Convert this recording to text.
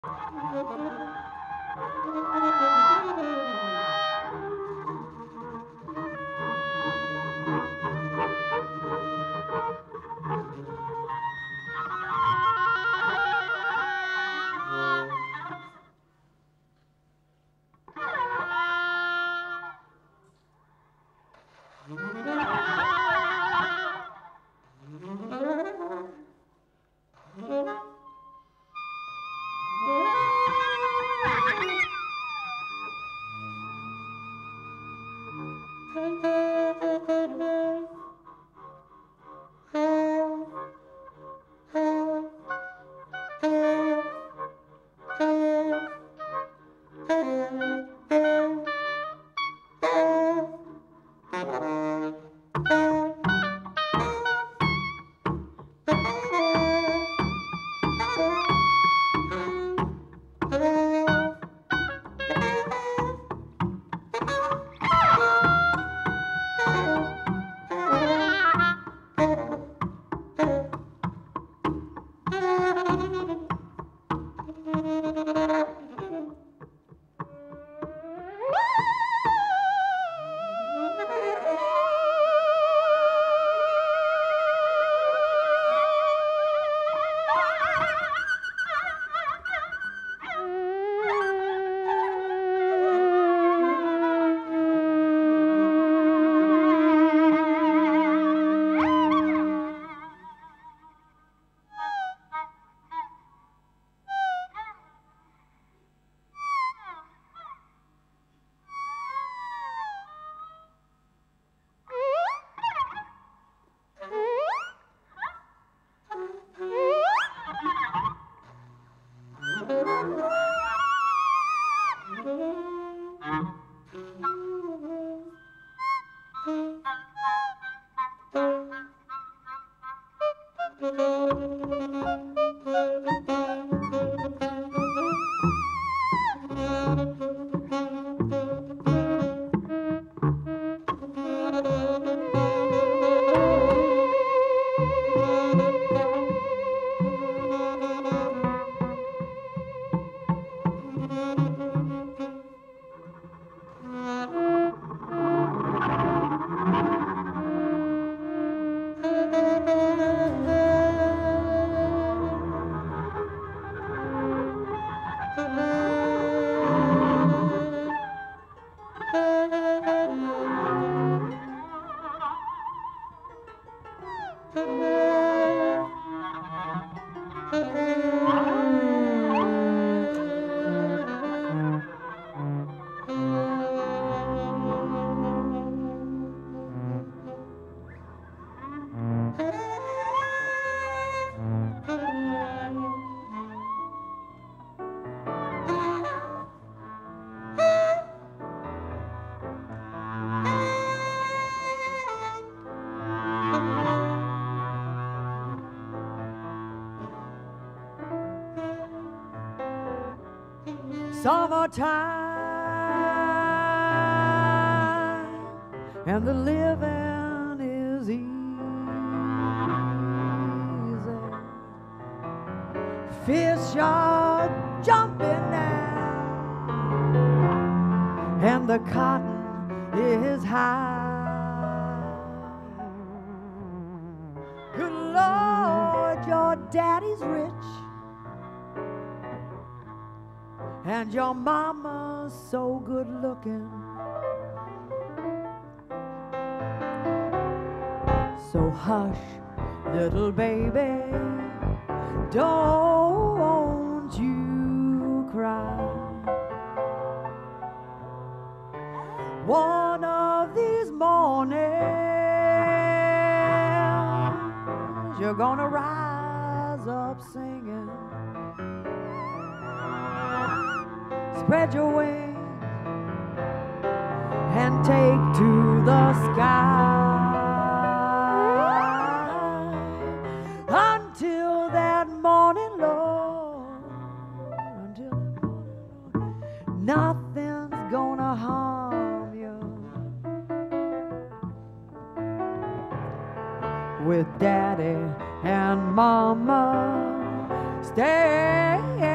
Summertime and the living is easy. Fish are jumping now and the cotton is high. Good Lord, your daddy's rich and your mama's so good looking. So hush, little baby, don't you cry. One of these mornings you're gonna rise up singing. Spread your wings and take to the sky. Until that morning, Lord, until that morning, Lord, nothing's gonna harm you. With Daddy and Mama stay